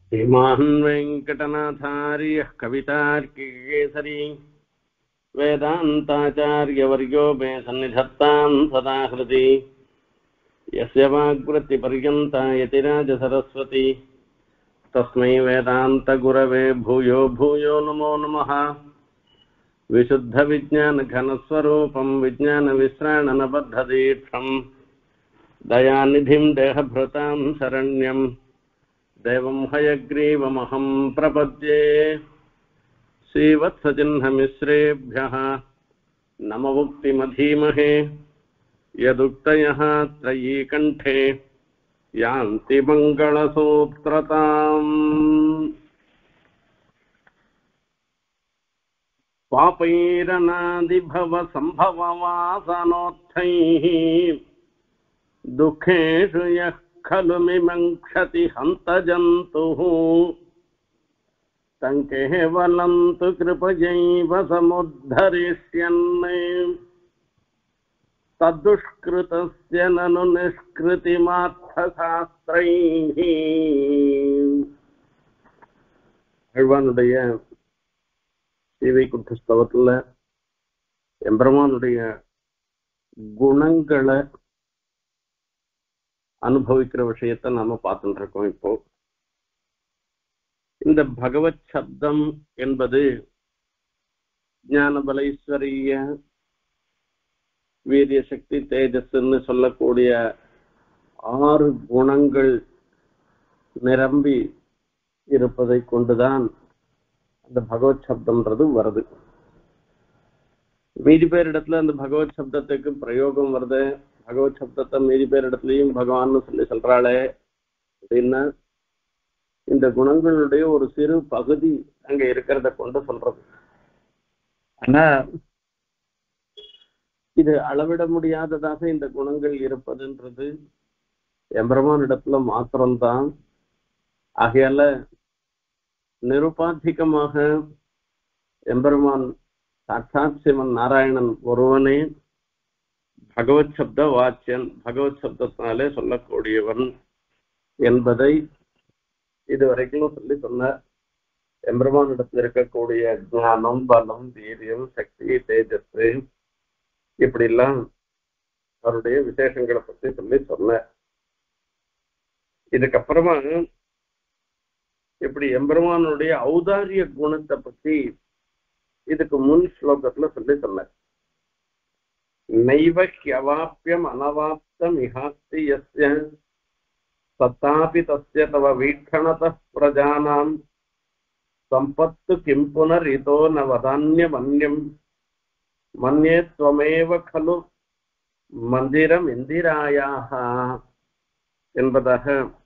श्रीमान् वेङ्कटनाथार्यः कवितार्किकेसरी वेदान्ताचार्यवर्यो मे सन्निधत्तां सदा हृदि यस्य वाग्वृत्तिपर्यन्ता यतिराजसरस्वती तस्मै वेदान्तगुरवे भूयो भूयो नमो नमः। विशुद्धविज्ञानघनस्वरूपं विज्ञानविश्राणनबद्धदीक्षं दयानिधिं देहभृतां शरण्यं देवं हयग्रीवमहं प्रपद्ये। श्रीवत्सचिह्नमिश्रेभ्यः नममुक्तिमधीमहे यदुक्तयः त्रयीकण्ठे यान्ति मङ्गलसूत्रताम्। पापैरनादिभवसम्भववासनोत्थैः दुःखेषु यः खलु मिमङ्क्षति हन्तजन्तुः तं केवलं तु कृपयैव समुद्धरिष्यन्। तद्दुष्कृतस्य ननु निष्कृतिमार्थशास्त्रैः। ஆழ்வானுடைய ஸ்ரீவைகுண்டஸ்தவத்துல எம்பெருமானுடைய குணங்களை அனுபவிக்கிற விஷயத்தை நாம பார்த்துட்டு இருக்கோம். இப்போ இந்த பகவத் சப்தம் என்பது ஞானபலைஸ்வரிய வீரிய சக்தி தேஜஸ்ன்னு சொல்லக்கூடிய 6 குணங்கள் நிரம்பி இருப்பதை கொண்டுதான் அந்த பகவத் சப்தம்ன்றது வருது. மீதி பேர் இடத்துல அந்த பகவத் சப்தத்துக்கு பிரயோகம் வருது. பகவத் சப்தத்தை மீதி பேர் இடத்துலயும் பகவான்னு சொல்லி சொல்றாளே அப்படின்னா இந்த குணங்களுடைய ஒரு சிறு பகுதி அங்க இருக்கிறத கொண்டு சொல்றது. ஆனா இது அளவிட முடியாததாக இந்த குணங்கள் இருப்பதுன்றது எம்பெருமான் இடத்துல மாத்திரம்தான். ஆகையால நிருபாதிகமாக எம்பெருமான் சாட்சாத் சிவன் நாராயணன் ஒருவனே பகவத் சப்த வாச்சியன், பகவத் சப்தத்தினாலே சொல்லக்கூடியவன் என்பதை இதுவரைக்கும் சொல்லி சொன்னார். எம்பெருமான் இடத்துல இருக்கக்கூடிய ஞானம், பலம், வீரியம், சக்தி, தேஜஸ் இப்படிலாம் அவருடைய விசேஷங்களை பற்றி சொல்லி சொன்னார். இதுக்கப்புறமா இப்படி எம்பெருமானுடைய ஔதாரிய குணத்தை பற்றி இதுக்கு முன் ஸ்லோகத்துல சொல்லி சொன்னார். நைவ ஹ்யவாப்யம் அனவாப்தம் இஹாஸ்தி யஸ்ய சத்தாபி தஸ்ய தவ வீக்ஷணதः பிரஜானாம் சம்பத்து கிம் புனர் இதோ ந வதான்யமன்யம் மன்யே த்வமேவ கலு மந்திரம் இந்திராயாஹ என்பதாக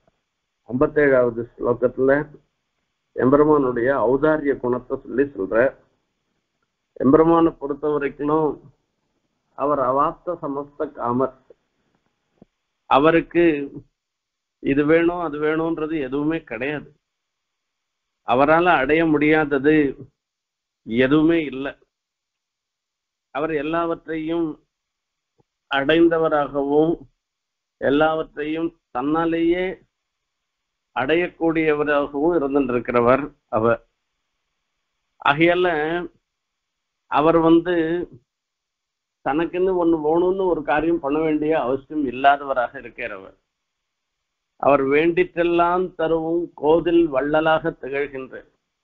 57வது ஸ்லோகத்துல எம்பெருமானுடைய ஔதாரிய குணத்தை சொல்லி சொல்ற. எம்பெருமானை பொறுத்த வரைக்கும் அவர் அவாப்த சமஸ்த காமர். அவருக்கு இது வேணும் அது வேணும்ன்றது எதுவுமே கிடையாது. அவரால் அடைய முடியாதது எதுவுமே இல்லை. அவர் எல்லாவற்றையும் அடைந்தவராகவும் எல்லாவற்றையும் தன்னாலேயே அடையக்கூடியவராகவும் இருந்திருக்கிறவர் அவர். ஆகையால அவர் தனக்குன்னு ஒண்ணு வேணும்னு ஒரு காரியம் பண்ண வேண்டிய அவசியம் இல்லாதவராக இருக்கிறவர். அவர் வேண்டிற்றெல்லாம் தருவும் கோதில் வள்ளலாக திகழ்கின்ற.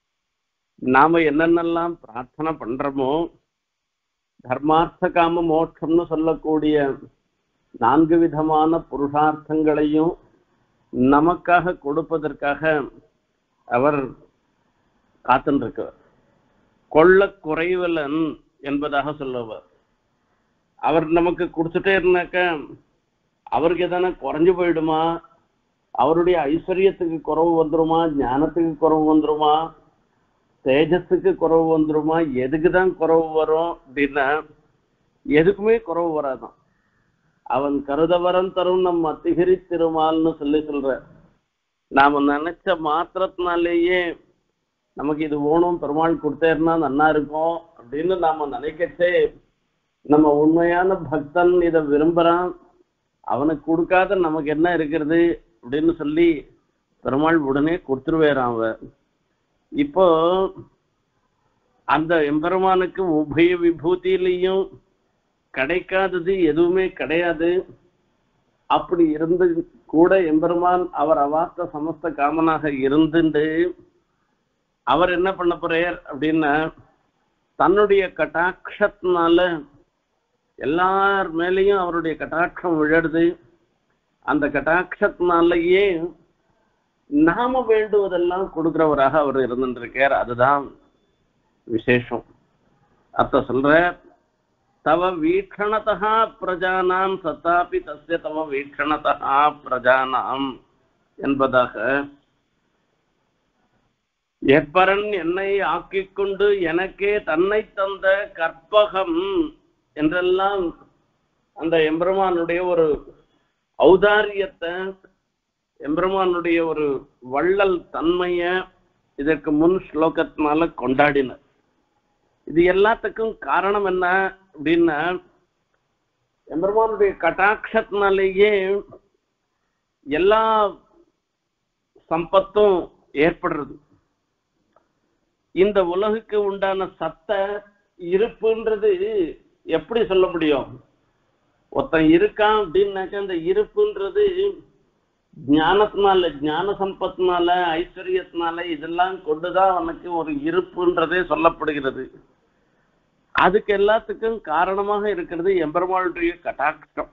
நாம என்னென்னலாம் பிரார்த்தனை பண்றோமோ தர்மார்த்த காம மோட்சம்னு சொல்லக்கூடிய 4 விதமான புருஷார்த்தங்களையும் நமக்காக கொடுப்பதற்காக அவர் காத்துருக்கிறார். கொள்ள குறைவலன் என்பதாக சொல்லுவார். அவர் நமக்கு கொடுத்துட்டே இருந்தாக்க அவருக்கு எதனா குறைஞ்சு போயிடுமா, அவருடைய ஐஸ்வர்யத்துக்கு குறவு வந்துருமா, ஞானத்துக்கு குறவு வந்துருமா, தேஜஸுக்கு குறவு வந்துருமா, எதுக்குதான் குறவு வரும் அப்படின்னா எதுக்குமே குறவு வராதான். அவன் கருதவரன் தரும் நம் அத்திகிரி திருமால்னு சொல்லி சொல்ற. நாம நினைச்ச மாத்திரத்தினாலேயே நமக்கு இது வேணும், பெருமாள் கொடுத்தேன்னா நன்னா இருக்கும் அப்படின்னு நாம நினைக்கச்சே நம்ம உண்மையான பக்தன் இதை விரும்புறான், அவனுக்கு கொடுக்காத நமக்கு என்ன இருக்கிறது அப்படின்னு சொல்லி பெருமாள் உடனே கொடுத்துருவேறான் அவ. இப்போ அந்த எம்பெருமானுக்கு உபய விபூதியிலையும் கிடைக்காதது எதுவுமே கிடையாது. அப்படி இருந்து கூட எம்பெருமான் அவர் அவார்த்த சமஸ்த காமனாக இருந்துட்டு அவர் என்ன பண்ண போறார் அப்படின்னா, தன்னுடைய கட்டாட்சத்தினால எல்லார் மேலேயும் அவருடைய கட்டாட்சம் விழருது. அந்த கட்டாட்சத்தினாலேயே நாம வேண்டுவதெல்லாம் கொடுக்கிறவராக அவர் இருந்துருக்கார். அதுதான் விசேஷம். அத்த சொல்ற, தவ வீக்ஷணதா பிரஜானாம் சத்தாபி தஸ்ய தவ வீக்ஷணதா பிரஜானாம் என்பதாக, எப்பரன் என்னை ஆக்கிக் கொண்டு எனக்கே தன்னை தந்த கற்பகம் என்றெல்லாம் அந்த எம்பெருமானுடைய ஒரு ஔதாரியத்தை, எம்பெருமானுடைய ஒரு வள்ளல் தன்மைய இதற்கு முன் ஸ்லோகத்தினால கொண்டாடின. இது எல்லாத்துக்கும் காரணம் என்ன அப்படின்னா, எம்பெருமானுடைய கட்டாட்சத்தினாலேயே எல்லா சம்பத்தும் ஏற்படுறது. இந்த உலகுக்கு உண்டான சத்த இருப்புன்றது எப்படி சொல்ல முடியும்? ஒருத்தன் இருக்கான் அப்படின்னாக்க அந்த இருப்புன்றது ஞானத்தினால, ஞான சம்பத்தினால, ஐஸ்வர்யத்தினால இதெல்லாம் கொண்டுதான் அவனுக்கு ஒரு இருப்புன்றதே சொல்லப்படுகிறது. அதுக்கு எல்லாத்துக்கும் காரணமாக இருக்கிறது எம்பெருமாளுடைய கட்டாட்சம்.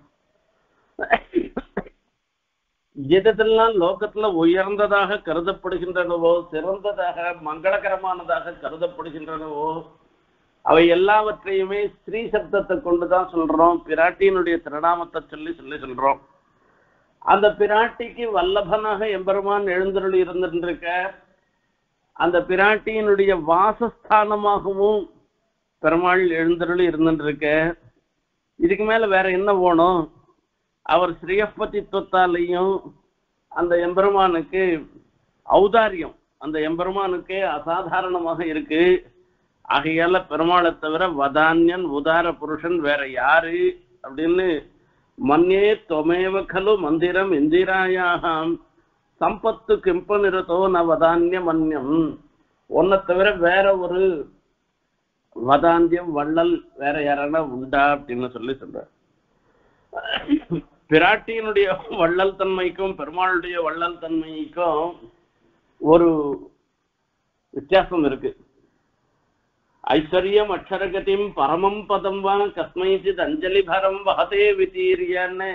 எதெல்லாம் லோகத்துல உயர்ந்ததாக கருதப்படுகின்றனவோ, சிறந்ததாக மங்களகரமானதாக கருதப்படுகின்றனவோ, அவை எல்லாவற்றையுமே ஸ்ரீ சப்தத்தை கொண்டுதான் சொல்றோம். பிராட்டியினுடைய திருநாமத்தை சொல்லி சொல்றோம். அந்த பிராட்டிக்கு வல்லபனாக எம்பெருமான் எழுந்தருளி இருந்திருக்க, அந்த பிராட்டியினுடைய வாசஸ்தானமாகவும் பெருமாள் எழுந்தருளி இருந்துருக்க. இதுக்கு மேல வேற என்ன வேணும்? அவர் ஸ்ரீயப்பதித்துவத்தாலையும் அந்த எம்பெருமானுக்கு ஔதாரியம் அந்த எம்பெருமானுக்கே அசாதாரணமாக இருக்கு. ஆகையால பெருமாளை தவிர வதான்யன் உதார புருஷன் வேற யாரு அப்படின்னு, மன்யே தொமேவ கலு மந்திரம் இந்திராயாகம் சம்பத்து கிம்ப நிறுத்தோ ந வதான்ய மன்யம், ஒன்னை தவிர வேற ஒரு வதாந்தியம் வள்ளல் வேற யாரானா உண்டா அப்படின்னு சொல்ற. பிராட்டியினுடைய வள்ளல் தன்மைக்கும் பெருமாளுடைய வள்ளல் தன்மைக்கும் ஒரு வித்தியாசம் இருக்கு. ஐஸ்வர்யம் அக்ஷரகதிம் பரமம் பதம் வா கஸ்மைச்சித் அஞ்சலி பரம் வகதே விதீரியன்னு,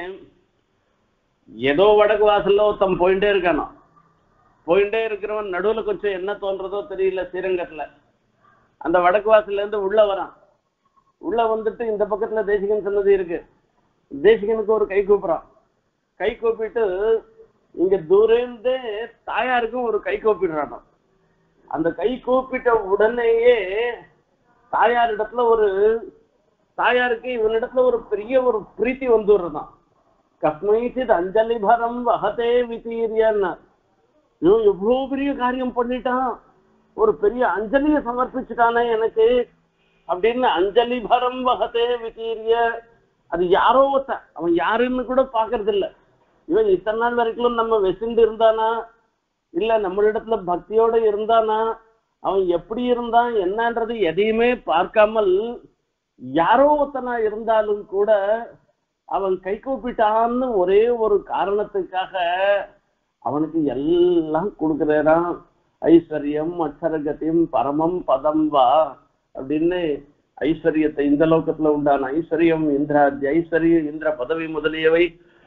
ஏதோ வடக்கு வாசல்ல ஒருத்தன் போயிட்டே இருக்கானோ, போயிட்டே இருக்கிறவன் நடுவில் கொஞ்சம் என்ன தோன்றதோ தெரியல, ஸ்ரீரங்கத்துல அந்த வடக்கு வாசல்ல இருந்து உள்ள வரான். உள்ள வந்துட்டு இந்த பக்கத்துல தேசிகன் சன்னதி இருக்கு. தேசிகனுக்கு ஒரு கை கூப்புறான். கை கூப்பிட்டு இங்க தூரந்தே தாயாருக்கும் ஒரு கை கூப்பிடுறான். அந்த கை கூப்பிட்ட உடனேயே தாயாரிடத்துல தாயாருக்கு இவனிடத்துல ஒரு பெரிய ஒரு பிரீத்தி வந்துடுறதான். கஸ்மைச்சித் அஞ்சலி பரம் வகதே விதீரியன்னா, இவன் எவ்வளவு பெரிய காரியம் பண்ணிட்டான், ஒரு பெரிய அஞ்சலியை சமர்ப்பிச்சுட்டானே எனக்கு அப்படின்னு அஞ்சலி பரம் வகதே விதீரிய. அது யாரோ ஒருத்தன், அவன் யாருன்னு கூட பாக்குறது இல்ல. இவன் இத்தனை நாள் வரைக்கும் நம்ம வெசிண்டு இருந்தானா இல்ல நம்மளிடத்துல பக்தியோட இருந்தானா, அவன் எப்படி இருந்தான் என்னன்றது எதையுமே பார்க்காமல் யாரோ ஒருத்தனா இருந்தாலும் கூட அவன் கை கூப்பிட்டான்னு ஒரே ஒரு காரணத்துக்காக அவனுக்கு எல்லாம் கொடுக்கிறான். ஐஸ்வர்யம் அக்ஷரகதிம் பரமம் பதம் வா அப்படின்னு ஐஸ்வர்யத்தை, இந்த லோகத்துல உண்டான ஐஸ்வர்யம், இந்திராஜ்ய ஐஸ்வர்யம், இந்திர பதவி முதலியவை,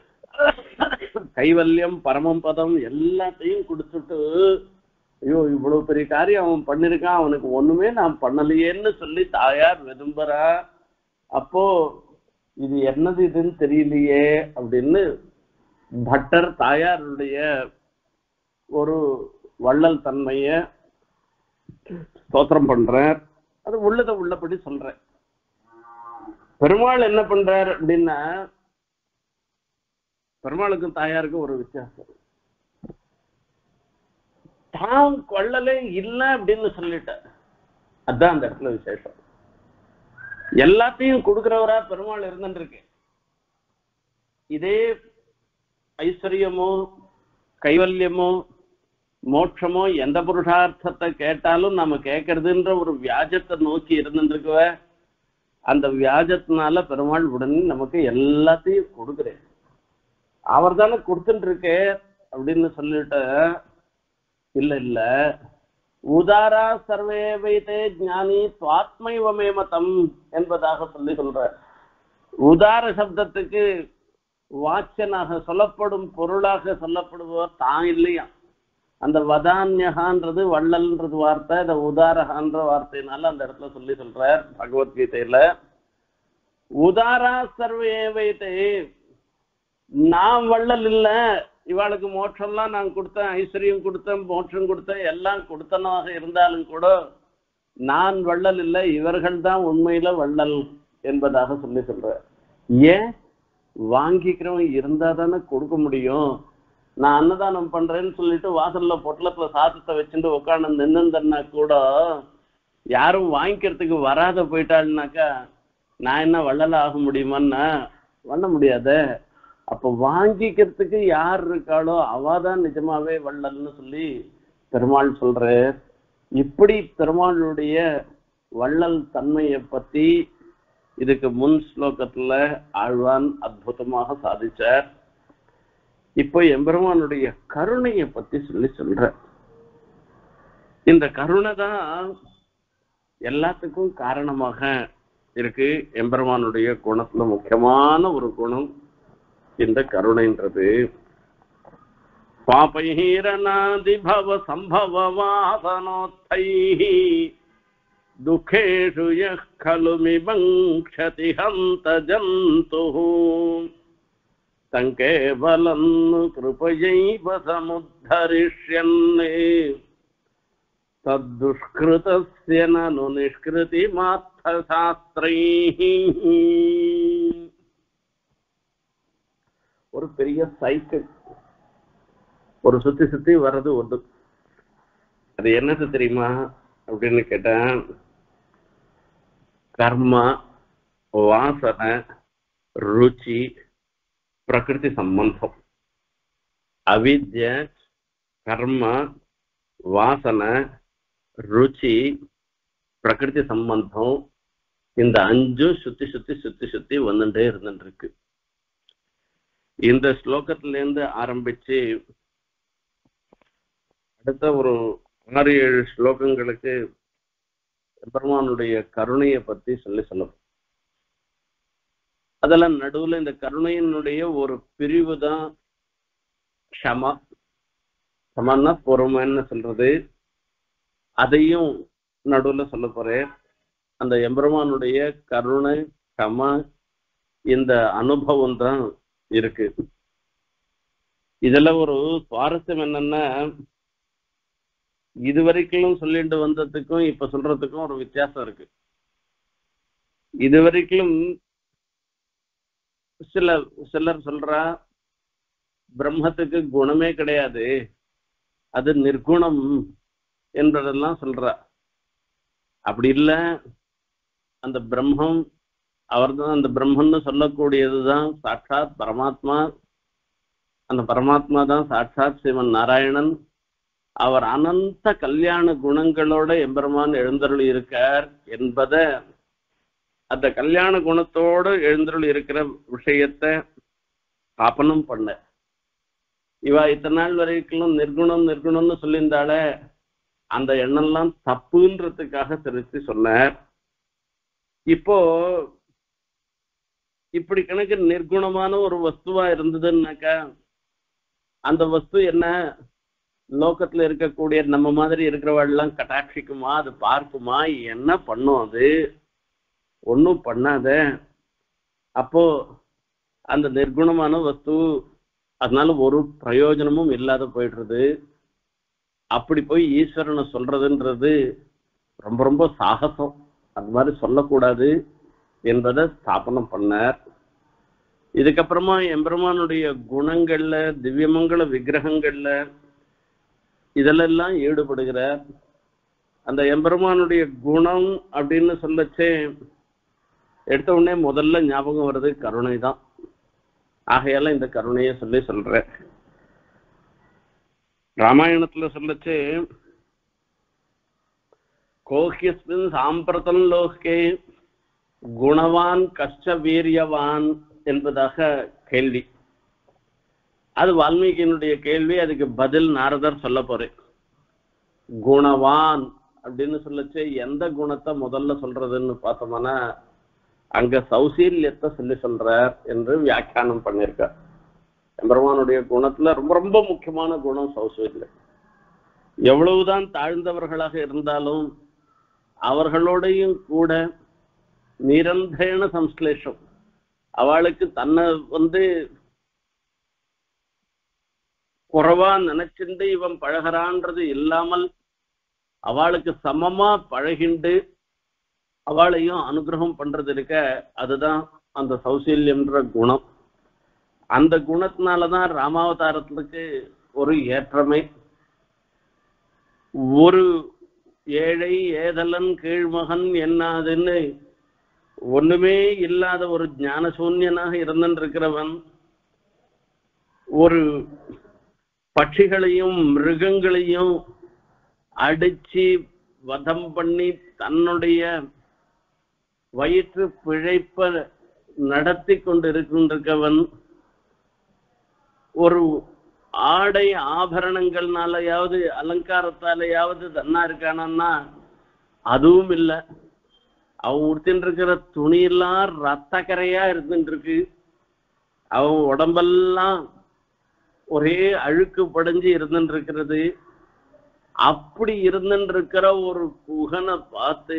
கைவல்யம், பரமம் பதம் எல்லாத்தையும் கொடுத்துட்டு, ஐயோ இவ்வளவு பெரிய காரியம் அவன் பண்ணிருக்கான், அவனுக்கு ஒண்ணுமே நான் பண்ணலையேன்னு சொல்லி தாயார் விரும்புறா. அப்போ இது என்னது இதுன்னு தெரியலையே அப்படின்னு பட்டர் தாயாருடைய ஒரு வள்ளல் தன்மைய ஸ்தோத்திரம் பண்றார். அது உள்ளதை உள்ளபடி சொல்றேன். பெருமாள் என்ன பண்றார் அப்படின்னா, பெருமாளுக்கும் தாயாருக்கும் ஒரு வித்தியாசம். தான் கொள்ளலே இல்லை அப்படின்னு சொல்லிட்டார். அதுதான் அந்த இடத்துல விசேஷம். எல்லாத்தையும் கொடுக்கிறவரா பெருமாள் இருந்துருக்கு. இதே ஐஸ்வர்யமோ கைவல்யமோ மோட்சமோ எந்த புருஷார்த்தத்தை கேட்டாலும் நம்ம கேட்கறதுன்ற ஒரு வியாஜத்தை நோக்கி இருந்துருக்குவ. அந்த வியாஜத்தினால பெருமாள் உடனே நமக்கு எல்லாத்தையும் கொடுக்குறேன். அவர் தானே கொடுத்துட்டு இருக்கே அப்படின்னு சொல்லிட்டு, இல்ல இல்ல, உதாரா சர்வே வைத்தே ஞானி சுவாத்மைவமே மதம் என்பதாக சொல்ற. உதார சப்தத்துக்கு வாச்சனாக சொல்லப்படும் பொருளாக சொல்லப்படுபவர் தான் இல்லையா. அந்த வதான்யகான்றது வள்ளல்ன்றது வார்த்தை, இந்த உதாரகான்ற வார்த்தையினால அந்த இடத்துல சொல்றார் பகவத்கீதையில. உதாரா சர்வே வைத்தே, நான் வள்ளல் இல்ல, இவாளுக்கு மோட்சம்லாம் நான் கொடுத்தேன், ஐஸ்வர்யம் கொடுத்தேன், மோட்சம் கொடுத்தேன், எல்லாம் கொடுத்தனாக இருந்தாலும் கூட நான் வள்ளல் இல்லை, இவர்கள் தான் உண்மையில வள்ளல் என்பதாக சொல்ற. ஏன் வாங்கிக்கிறவன் இருந்தா தானே கொடுக்க முடியும். நான் அன்னதானம் பண்றேன்னு சொல்லிட்டு வாசல்ல பொட்டலத்துல சாதத்தை வச்சுட்டு உட்காந்து நின்னுந்தன்னா கூட யாரும் வாங்கிக்கிறதுக்கு வராத போயிட்டாள்னாக்கா நான் என்ன வள்ளல ஆக முடியுமான்னா பண்ண முடியாத. அப்ப வாங்கிக்கிறதுக்கு யார் இருக்காளோ அவாதான் நிஜமாவே வள்ளல்னு சொல்லி பெருமாள் சொல்ற. இப்படி பெருமாளுடைய வள்ளல் தன்மையை பத்தி இதுக்கு முன் ஸ்லோகத்துல ஆழ்வான் அற்புதமாக சாதிச்சார். இப்போ எம்பெருமானுடைய கருணையை பத்தி சொல்ற. இந்த கருணை தான் எல்லாத்துக்கும் காரணமாக இருக்கு. எம்பெருமானுடைய குணத்துல முக்கியமான ஒரு குணம் இந்த கருணைன்றது. பாபைரநாதி பவ சம்பவ வாசனோத்தைஹி துக்கேஷு யஹ் கலு மிபங்க்ஷதி ஹந்த ஜந்துஹு தங்கேவலம் கிருபயைவ சமுத்தரிஷ்யன்னே தத்துஷ்கிருதஸ்ய நனு நிஷ்கிருதிமார்த்த சாஸ்திரைஹி. ஒரு பெரிய சைக்கிள் ஒரு சுத்தி சுத்தி வர்றது ஒன்று. அது என்னது தெரியுமா அப்படின்னு கேட்டேன். கர்மா, வாசனை, ருச்சி, பிரகிருதி சம்பந்தம். அவித்ய, கர்ம, வாசனை, ருச்சி, பிரகிருதி சம்பந்தம், இந்த அஞ்சும் சுத்தி சுத்தி சுத்தி சுத்தி வந்துட்டே இருந்துட்டு இருக்கு. இந்த ஸ்லோகத்துல இருந்து ஆரம்பிச்சு அடுத்த ஒரு 6-7 ஸ்லோகங்களுக்கு பெருமானுடைய கருணையை பத்தி சொல்லணும். அதெல்லாம் நடுவுல இந்த கருணையினுடைய ஒரு பிரிவு தான் க்ஷமா. க்ஷமான்னா பொறுமைன்னு சொல்றது. அதையும் நடுவுல சொல்ல போறேன். அந்த எம்பெருமானுடைய கருணை, க்ஷமா, இந்த அனுபவம் தான் இருக்கு. இதுல ஒரு சுவாரஸ்யம் என்னன்னா, இதுவரைக்கும் சொல்லிட்டு வந்ததுக்கும் இப்ப சொல்றதுக்கும் ஒரு வித்தியாசம் இருக்கு. இதுவரைக்கும் சிலர் சொல்றா பிரம்மத்துக்கு குணமே கிடையாது, அது நிர்குணம் என்பதெல்லாம் சொல்றா. அப்படி இல்லை, அந்த பிரம்மம் அவர்தான். அந்த பிரம்மன்னு சொல்லக்கூடியதுதான் சாட்சாத் பரமாத்மா. அந்த பரமாத்மா தான் சாட்சாத் சிவன் நாராயணன். அவர் அனந்த கல்யாண குணங்களோட எம்பெருமான் எழுந்தருள் இருக்கார் என்பதை, அந்த கல்யாண குணத்தோடு எழுந்தருள் இருக்கிற விஷயத்தை ஸ்தாபனம் பண்ண. இவா இத்தனை நாள் வரைக்கும் நிர்குணம் நிர்குணம்னு சொல்லியிருந்தாலே அந்த எண்ணெல்லாம் தப்புன்றதுக்காக திருத்தி சொன்னார். இப்போ இப்படி கணக்கு நிர்குணமான ஒரு வஸ்துவா இருந்ததுன்னாக்கா அந்த வஸ்து என்ன லோகத்துல இருக்கக்கூடிய நம்ம மாதிரி இருக்கிறவாள்லாம் கட்டாட்சிக்குமா, அது பார்க்குமா, என்ன பண்ணும்? அது ஒன்றும் பண்ணாத. அப்போ அந்த நிர்குணமான வஸ்து அதனால ஒரு பிரயோஜனமும் இல்லாத போயிடுறது. அப்படி போய் ஈஸ்வரனை சொல்றதுன்றது ரொம்ப ரொம்ப சாகசம். அது மாதிரி சொல்லக்கூடாது என்பதை ஸ்தாபனம் பண்ணார். இதுக்கப்புறமா எம்பெருமானுடைய குணங்கள்ல, திவ்யமங்கல விக்கிரகங்கள்ல இதெல்லாம் ஈடுபடுகிறார். அந்த எம்பெருமானுடைய குணம் அப்படின்னு சொல்லச்சே எடுத்த உடனே முதல்ல ஞாபகம் வருது கருணை தான். ஆகையால இந்த கருணையை சொல்ற. ராமாயணத்துல சொல்லச்சு கோஹ்யஸ்மின் சாம்பிரதம் லோகே குணவான் கஷ்ட வீரியவான் என்பதாக கேள்வி. அது வால்மீகியினுடைய கேள்வி. அதுக்கு பதில் நாரதர் சொல்ல போறேன். குணவான் அப்படின்னு சொல்லச்சு எந்த குணத்தை முதல்ல சொல்றதுன்னு பார்த்தோம்னா அங்க சௌசீல்யத்தை சொல்றார் என்று வியாக்கியானம் பண்ணியிருக்கார். எம்பெருமானுடைய குணத்துல ரொம்ப ரொம்ப முக்கியமான குணம் சௌசீல்யம். எவ்வளவுதான் தாழ்ந்தவர்களாக இருந்தாலும் அவர்களோடையும் கூட நிரந்தர சம்ஸ்லேஷம், அவளுக்கு தன்னை குறைவா நினைச்சிருந்து இவன் பழகிறான்றது இல்லாமல் அவளுக்கு சமமா பழகிண்டு அவளையும் அனுகிரகம் பண்றது இருக்க, அதுதான் அந்த சௌசீல்யம்ன்ற குணம். அந்த குணத்தினாலதான் ராமாவதாரத்துக்கு ஒரு ஏற்றமை. ஒரு ஏழை ஏதலன் கீழ்மகன் என்னாதுன்னு ஒண்ணுமே இல்லாத ஒரு ஞான சூன்யனாக இருந்திருக்கிறவன் ஒரு பட்சிகளையும் மிருகங்களையும் அடிச்சு வதம் பண்ணி தன்னுடைய வயிற்று பிழைப்ப நடத்தி கொண்டிருக்கின்றவன் ஒரு ஆடை ஆபரணங்கள்னாலையாவது அலங்காரத்தாலையாவது தன்னா இருக்கானா? அதுவும் இல்லை. அவன் உடுத்தின்னு இருக்கிற துணியெல்லாம் ரத்த கரையா இருந்துட்டு இருக்கு. அவன் உடம்பெல்லாம் ஒரே அழுக்கு படைஞ்சு இருந்துட்டு இருக்கிறது. அப்படி இருந்துட்டு இருக்கிற ஒரு குகனை பார்த்து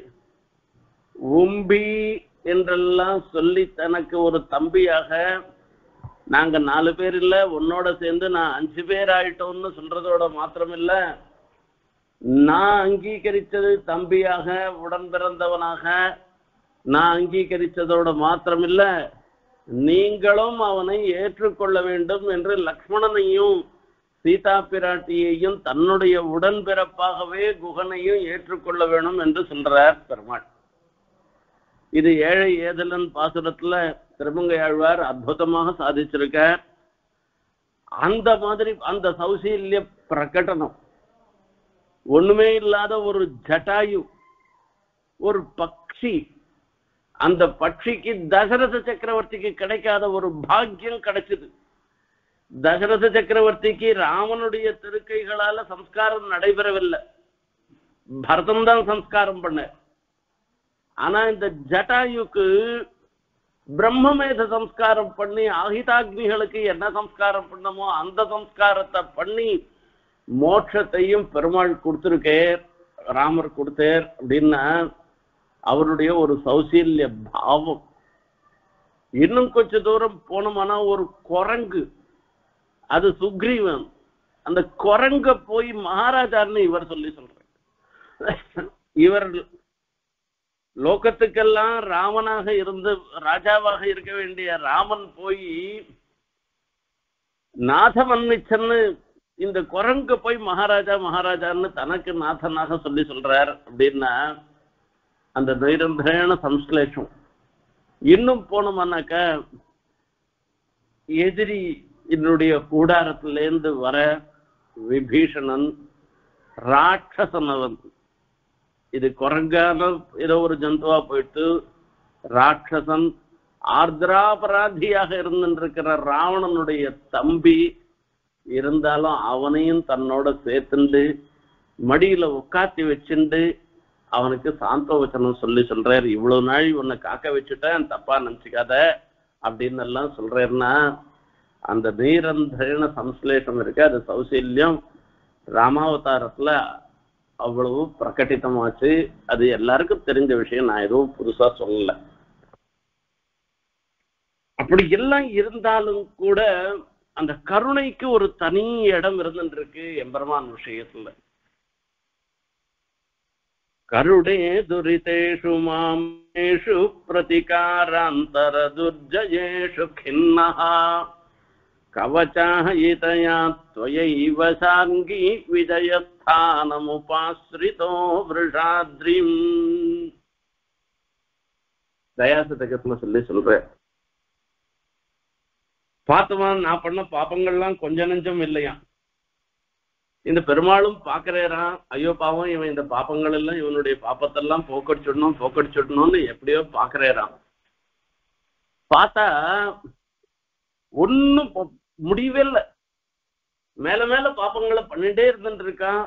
உம்பி என்றெல்லாம் சொல்லி தனக்கு ஒரு தம்பியாக, நாங்க 4 பேர் இல்ல உன்னோட சேர்ந்து நான் 5 பேர் ஆயிட்டோம்னு சொல்றதோட மாத்திரமில்ல, நான் அங்கீகரித்தது தம்பியாக உடன் பிறந்தவனாக நான் அங்கீகரித்ததோட மாத்திரமில்ல, நீங்களும் அவனை ஏற்றுக்கொள்ள வேண்டும் என்று லக்ஷ்மணனையும் சீதா பிராட்டியையும் தன்னுடைய உடன்பிறப்பாகவே குகனையும் ஏற்றுக்கொள்ள வேணும் என்று சொல்றார் பெருமாள். இது ஏழை ஏதலன் பாசுரத்துல திருமங்கையாழ்வார் அற்புதமாக சாதிச்சிருக்கார். அந்த மாதிரி அந்த சௌசீல்ய பிரகடனம் ஒண்ணுமே இல்லாத ஒரு ஜட்டாயு, ஒரு பக்ஷி. அந்த பட்சிக்கு தசரத சக்கரவர்த்திக்கு கிடைக்காத ஒரு பாக்கியம் கிடைச்சது. தசரத சக்கரவர்த்திக்கு ராமனுடைய திருக்கைகளால சம்ஸ்காரம் நடைபெறவில்லை, பரதன் தான் சம்ஸ்காரம் பண்ண. ஆனா இந்த ஜட்டாயுக்கு பிரம்மமேத சம்ஸ்காரம் பண்ணி ஆஹிதாக்னிகளுக்கு என்ன சம்ஸ்காரம் பண்ணமோ அந்த சம்ஸ்காரத்தை பண்ணி மோட்சத்தையும் பெருமாள் கொடுத்திருக்கேர், ராமர் கொடுத்தேர் அப்படின்னா அவருடைய ஒரு சௌசீல்ய பாவம். இன்னும் கொஞ்ச தூரம் போனோம்னா ஒரு குரங்கு, அது சுக்ரீவன், அந்த குரங்க போய் மகாராஜான்னு இவர் சொல்றார். இவர் லோகத்துக்கெல்லாம் ராமனாக இருந்து ராஜாவாக இருக்க வேண்டிய ராமன் போய் நாதமன்னிச்சன்னு இந்த குரங்கு போய் மகாராஜா மகாராஜான்னு தனக்கு நாதனாக சொல்றார் அப்படின்னா அந்த நிரந்தர சம்ஸ்லேஷம். இன்னும் போனோம்னாக்க எதிரி என்னுடைய கூடாரத்திலேருந்து வர விபீஷணன் ராட்சசனவன், இது குரங்கான ஏதோ ஒரு ஜந்துவா போயிட்டு ராட்சசன் ஆர்திராபராதியாக இருந்திருக்கிற ராவணனுடைய தம்பி இருந்தாலும் அவனையும் தன்னோட சேர்த்துண்டு மடியில உட்காத்தி வச்சுண்டு அவனுக்கு சாந்தவச்சனம் சொல்றாரு. இவ்வளவு நாள் உன்னை காக்க வச்சுட்டேன், தப்பா நினைச்சுக்காத அப்படின்னு எல்லாம் சொல்றேன்னா அந்த நிரந்தர சம்ஸ்லேஷம் இருக்கு. அது சௌசீல்யம் ராமாவதாரத்துல அவ்வளவு பிரகட்டிதமாச்சு. அது எல்லாருக்கும் தெரிஞ்ச விஷயம், நான் எதுவும் புதுசா சொல்லல. அப்படி எல்லாம் இருந்தாலும் கூட அந்த கருணைக்கு ஒரு தனி இடம் இருந்துருக்கு எம்பெருமான் விஷயத்துல. கருடே துரிதேஷு மாமேஷு பிரதிகாராந்தர துர்ஜயேஷு கின்னஹா கவச்சாஹிதயா த்வயைவ சாங்கி விஜயஸ்தானமுபாஸ்ரிதோ விருஷாத்ரிம். தயாசதகத்துல சொல்றேன். பார்த்தவன் நான் பண்ண பாப்பங்கள்லாம் கொஞ்ச நெஞ்சம் இல்லையா, இந்த பெருமாளும் பாக்குறான், ஐயோ பாவம் இவன் இந்த பாப்பங்கள் எல்லாம் இவனுடைய பாப்பத்தெல்லாம் போக்கடிச்சுடணும்னு எப்படியோ பாக்குறான். பார்த்தா ஒன்னும் முடியவே இல்லை. மேல மேல பாப்பங்களை பண்ணிட்டே இருந்துட்டு இருக்கான்.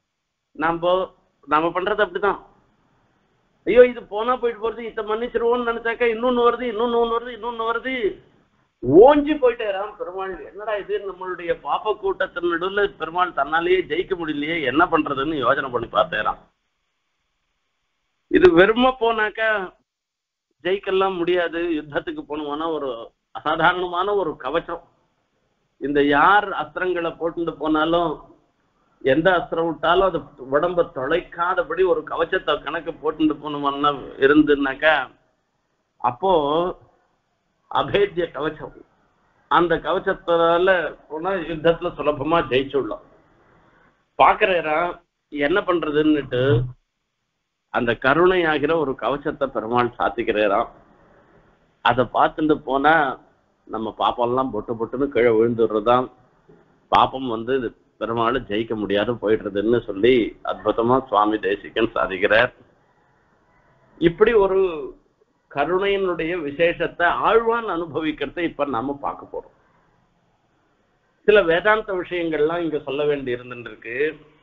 நாம பண்றது அப்படிதான். ஐயோ இது போனா போயிட்டு போறது, இத மன்னிச்சிருவோம்னு நினைச்சாக்கா இன்னொன்னு வருது. ஓஞ்சி போயிட்டேராம் பெருமாள். என்னடா இது, நம்மளுடைய பாப்ப கூட்டத்தின் நடுவுல பெருமாள் தன்னாலேயே ஜெயிக்க முடியலையே, என்ன பண்றதுன்னு யோசனை பண்ணி பார்த்தேராம். இது வெறும போனாக்கா ஜெயிக்கலாம் முடியாது. யுத்தத்துக்கு போனோம்னா ஒரு அசாதாரணமான ஒரு கவச்சம். இந்த யார் அஸ்திரங்களை போட்டுட்டு போனாலும், எந்த அஸ்திரம் விட்டாலும் அது உடம்ப தொலைக்காதபடி ஒரு கவச்சத்தை கணக்கு போட்டுட்டு போனோம்னா இருந்துனாக்கா, அப்போ அபேத்திய கவச்சம். அந்த கவச்சத்தால போனா யுத்தத்துல சுலபமா ஜெயிச்சுடலாம். பாக்குறா என்ன பண்றதுன்னுட்டு அந்த கருணை ஆகிற ஒரு கவச்சத்தை பெருமாள் சாத்திக்கிறாராம். அதை பார்த்துட்டு போனா நம்ம பாப்பெல்லாம் பொட்டுன்னு கீழே விழுந்துடுறதாம். பாப்பம் பெருமாள் ஜெயிக்க முடியாது போயிடுறதுன்னு சொல்லி அற்புதமா சுவாமி தேசிகன் சாதிக்கிறார். இப்படி ஒரு கருணையினுடைய விசேஷத்தை ஆழ்வான் அனுபவிக்கிறத இப்ப நாம பார்க்க போறோம். சில வேதாந்த விஷயங்கள்லாம் இங்க சொல்ல வேண்டி இருந்துருக்கு.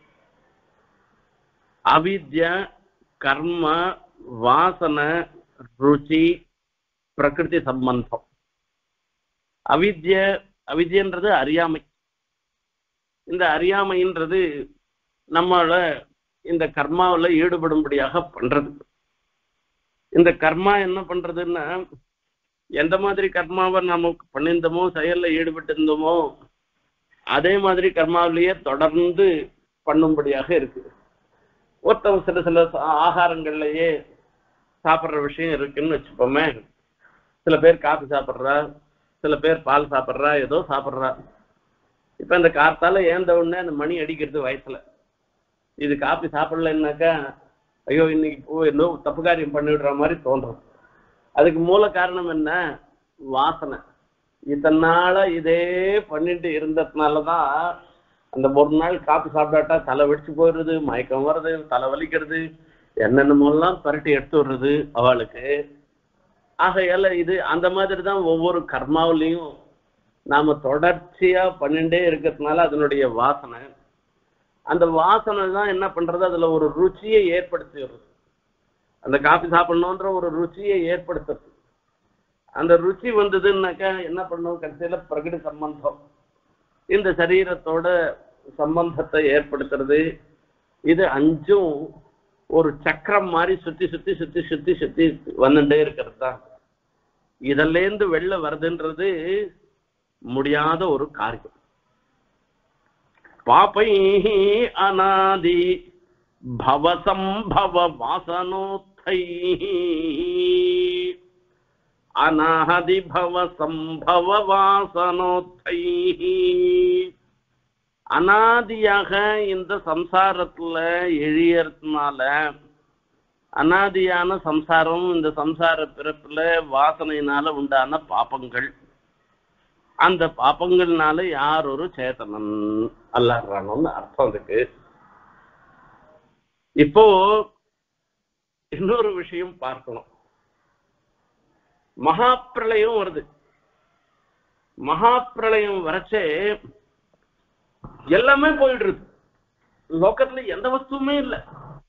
அவித்யா, கர்ம, வாசன, ருச்சி, பிரகிருதி சம்பந்தம். அவித்யன்றது அறியாமை. இந்த அறியாமைன்றது நம்மள இந்த கர்மாவில் ஈடுபடும்படியாக பண்றது. இந்த கர்மா என்ன பண்றதுன்னா, எந்த மாதிரி கர்மாவை நாம பண்ணியிருந்தோமோ, செயல்ல ஈடுபட்டு இருந்தோமோ, அதே மாதிரி கர்மாவிலேயே தொடர்ந்து பண்ணும்படியாக இருக்கு. ஒருத்தவங்க சில ஆகாரங்கள்லயே சாப்பிட்ற விஷயம் இருக்குன்னு வச்சுப்போமே. சில பேர் காஃபி சாப்பிட்றா, சில பேர் பால் சாப்பிட்றா, ஏதோ சாப்பிட்றா. இப்ப இந்த காத்தால ஏந்த உடனே அந்த மணி அடிக்கிறது வயசுல, இது காஃபி சாப்பிடலன்னாக்கா ஐயோ இன்னைக்கு ஏதோ தப்பு காரியம் பண்ணிவிடுற மாதிரி தோன்றும். அதுக்கு மூல காரணம் என்ன? வாசனை. இத்தனை நாளா இதே பண்ணிட்டு இருந்ததுனாலதான் அந்த ஒரு நாள் காப்பி சாப்பிட்டாட்டா தலை வெடிச்சு போயிடுறது, மயக்கம் வர்றது, தலை வலிக்கிறது, என்னென்னமோலாம் பரட்டி எடுத்து விடுறது அவளுக்கு. ஆகையால இது அந்த மாதிரி தான் ஒவ்வொரு கர்மாவிலையும் நாம தொடர்ச்சியா பண்ணிட்டே இருக்கிறதுனால அதனுடைய வாசனை. அந்த வாசனை தான் என்ன பண்றது, அதுல ஒரு ருச்சியை ஏற்படுத்துறது. அந்த காப்பி சாப்பிடணுன்ற ஒரு ருச்சியை ஏற்படுத்துறது. அந்த ருச்சி வந்ததுன்னாக்கா என்ன பண்ணும், கடைசியில பிரகிருதி சம்பந்தம், இந்த சரீரத்தோட சம்பந்தத்தை ஏற்படுத்துறது. இது அஞ்சும் ஒரு சக்கரம் மாதிரி சுத்தி சுத்தி சுத்தி சுத்தி சுத்தி வந்துட்டே இருக்கிறது தான். இதிலேருந்து வெளில வருதுன்றது முடியாத ஒரு காரியம். பாபை அநாதி பவசம்பவ வாசனோத்தை, அநாதி பவசம்பவ வாசனோத்தை. அநாதியாக இந்த சம்சாரத்துல எழியறதுனால, அநாதியான சம்சாரம், இந்த சம்சார பிறப்புல வாசனையினால உண்டான பாபங்கள், அந்த பாபங்கள்னால யார் ஒரு சேத்தனன் அல்லாடுறானோன்னு அர்த்தம் இருக்கு. இப்போ இன்னொரு விஷயம் பார்க்கணும். மகாப்பிரளயம் வருது. மகாப்பிரளயம் வரச்சே எல்லாமே போயிடுறது. லோகத்துல எந்த வஸ்துவுமே இல்லை,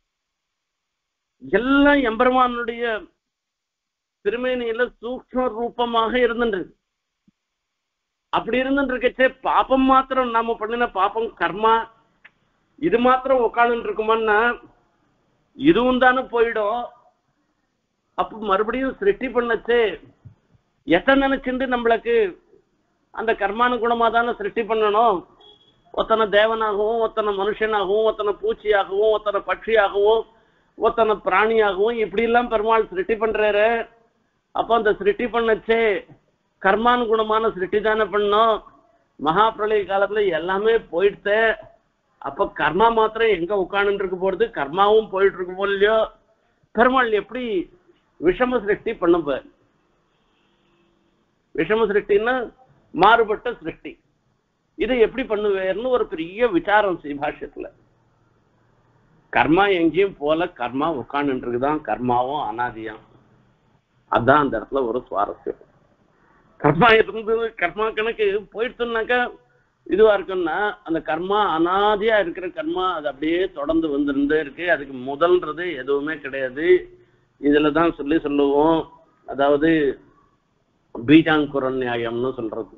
எல்லாம் எம்பெருமானுடைய திருமேனியில சூக்ஷ்ம ரூபமாக இருந்துட்டு. அப்படி இருந்துட்டு இருக்கச்சே பாப்பம் மாத்திரம், நாம பண்ணின பாப்பம் கர்மா இது மாத்திரம் உட்காந்து இருக்குமான்னா இதுவும் தானே போயிடும். அப்ப மறுபடியும் சிருஷ்டி பண்ணச்சே எத்தனை நினைச்சுட்டு நம்மளுக்கு அந்த கர்மானுகுணமா தானே சிருஷ்டி பண்ணணும். ஒத்தனை தேவனாகவும், ஒத்தனை மனுஷனாகவும், ஒத்தனை பூச்சியாகவும், ஒத்தனை பட்சியாகவும், ஒத்தனை பிராணியாகவும் இப்படி எல்லாம் பெருமாள் சிருஷ்டி பண்றாரு. அப்ப அந்த சிருஷ்டி பண்ணச்சே கர்மானுகுணமான சிருஷ்டி தானே பண்ணோம். மகாபிரளய காலத்துல எல்லாமே போயிடுத்து. அப்ப கர்மா மாத்திரம் எங்க உட்கார்ந்து இருக்க போறது, கர்மாவும் போயிட்டு இருக்கு போலையோ. பெருமாள் எப்படி விஷம சிருஷ்டி பண்ணுவார்? விஷம சிருஷ்டின்னா மாறுபட்ட சிருஷ்டி. இதை எப்படி பண்ணுவேர்னு ஒரு பெரிய விசாரம் ஸ்ரீபாஷ்யத்துல. கர்மா எங்கேயும் போல, கர்மா உட்காந்துருக்குதான், கர்மாவும் அனாதியாம். அதான் அந்த இடத்துல ஒரு சுவாரஸ்யம். கர்மா இருந்து கர்மா கணக்கு போயிடுச்சுனாக்கா இதுவா இருக்குன்னா, அந்த கர்மா அனாதியா இருக்கிற கர்மா அது அப்படியே தொடர்ந்து வந்துருந்தே இருக்கு. அதுக்கு முதல்ன்றது எதுவுமே கிடையாது. இதுலதான் சொல்லுவோம், அதாவது பீஜாங்குர நியாயம்னு சொல்றது.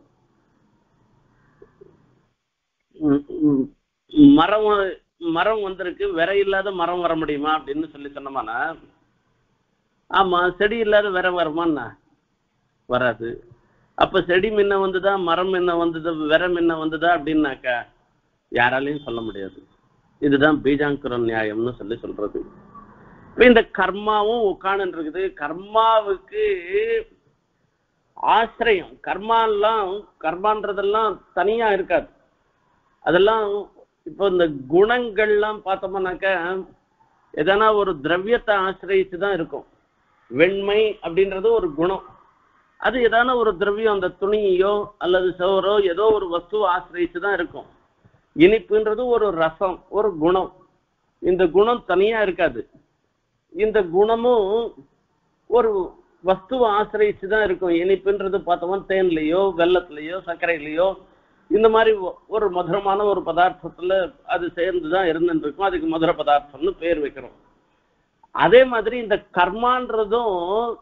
மரம் மரம் வந்திருக்கு, விரை இல்லாத மரம் வர முடியுமா அப்படின்னு சொன்னோம்னா, ஆமா, செடி இல்லாத விரை வருமானா வராது. அப்ப செடி முன்ன வந்துதா, மரம் என்ன வந்தது, விரை முன்ன வந்துதா அப்படின்னாக்கா யாராலையும் சொல்ல முடியாது. இதுதான் பீஜாங்குர நியாயம்னு சொல்றது. இப்ப இந்த கர்மாவும் உட்கார்ந்து இருக்குது. கர்மாவுக்கு ஆசிரியம், கர்மான்றதெல்லாம் தனியா இருக்காது. அதெல்லாம் இப்போ இந்த குணங்கள்லாம் பார்த்தோம்னாக்கா எதனா ஒரு திரவியத்தை ஆசிரியிச்சுதான் இருக்கும். வெண்மை அப்படின்றது ஒரு குணம். அது எதான ஒரு திரவியம், அந்த துணியோ அல்லது சோறோ ஏதோ ஒரு வஸ்துவை ஆசிரியிச்சுதான் இருக்கும். இனிப்புன்றது ஒரு ரசம், ஒரு குணம். இந்த குணம் தனியா இருக்காது. இந்த குணமும் ஒரு வஸ்துவை ஆசிரியிச்சுதான் இருக்கும். இனிப்புன்றது பார்த்தோம்னா தேன்லயோ வெள்ளத்திலயோ சர்க்கரையிலயோ இந்த மாதிரி ஒரு மதுரமான ஒரு பதார்த்தத்துல அது சேர்ந்துதான் இருந்துட்டு இருக்கும். அதுக்கு மதுர பதார்த்தம்னு பேர் வைக்கிறோம். அதே மாதிரி இந்த கர்மான்றதும்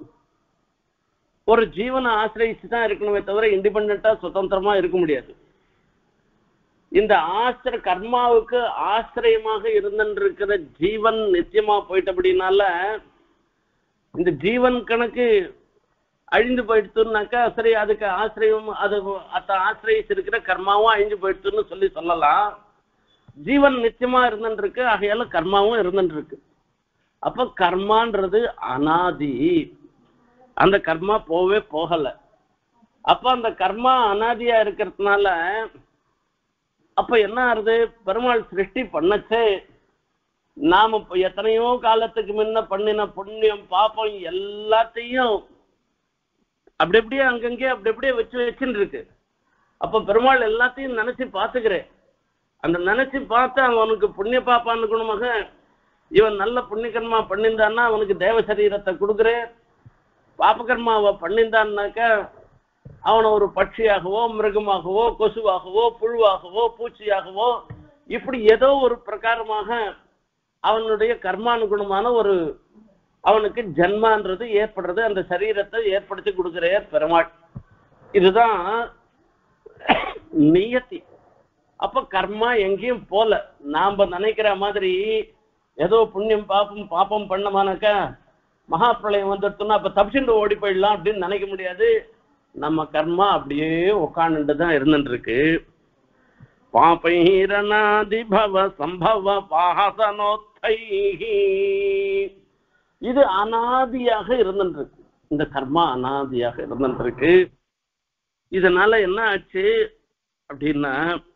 ஒரு ஜீவனை ஆசிரியிச்சுதான் இருக்கணுமே தவிர இண்டிபெண்டா சுதந்திரமா இருக்க முடியாது. இந்த கர்மாவுக்கு ஆசிரியமாக இருந்துருக்கிற ஜீவன் நிச்சயமா போயிட்டபடினால இந்த ஜீவன் கணக்கு அழிந்து போயிடுச்சுன்னாக்கா சரி, அதுக்கு ஆசிரியம், அது ஆசிரியிச்சிருக்கிற கர்மாவும் அழிஞ்சு போயிடுச்சுன்னு சொல்லலாம். ஜீவன் நிச்சயமா இருந்துருக்கு, ஆகையால கர்மாவும் இருந்துருக்கு. அப்ப கர்மான்றது அனாதி, அந்த கர்மா போகவே போகல. அப்ப அந்த கர்மா அனாதியா இருக்கிறதுனால அப்ப என்ன ஆறுது, பெருமாள் சிருஷ்டி பண்ணச்சே நாம எத்தனையோ காலத்துக்கு முன்ன பண்ணின புண்ணியம் பாப்பம் எல்லாத்தையும் அப்படி அப்படியே அங்கங்கே அப்படி அப்படியே வச்சுன்னு இருக்கு. அப்ப பெருமாள் எல்லாத்தையும் நினைச்சு பார்த்துக்கிறேன். அந்த நினைச்சு பார்த்து அவனுக்கு புண்ணிய பாப்பான்னு குணமாக இவன் நல்ல புண்ணியகர்மா பண்ணியிருந்தான்னா அவனுக்கு தேவ சரீரத்தை கொடுக்குறேன். பாபகர்மாவை பண்ணியிருந்தான்னாக்க அவனை ஒரு பட்சியாகவோ மிருகமாகவோ கொசுவாகவோ புழுவாகவோ பூச்சியாகவோ இப்படி ஏதோ ஒரு பிரகாரமாக அவனுடைய கர்மானுகுணமான ஒரு அவனுக்கு ஜன்மான்றது ஏற்படுறது, அந்த சரீரத்தை ஏற்படுத்தி கொடுக்குறார் பெருமாள். இதுதான் நியத்தி. அப்ப கர்மா எங்கேயும் போல, நாம நினைக்கிற மாதிரி ஏதோ புண்ணியம் பாப்பம் பண்ணமானாக்கா மகா பிரளயம் வந்துடுத்துன்னா அப்ப தப்பிச்சுட்டு ஓடி போயிடலாம் அப்படின்னு நினைக்க முடியாது. நம்ம கர்மா அப்படியே உட்காந்துட்டுதான் இருந்துட்டு இருக்கு. பாபைரநாதி பவ சம்பவ பாசனோத்தை, இது அனாதியாக இருந்துட்டு இருக்கு. இந்த கர்மா அனாதியாக இருந்துட்டு இருக்கு. இதனால என்ன ஆச்சு அப்படின்னா,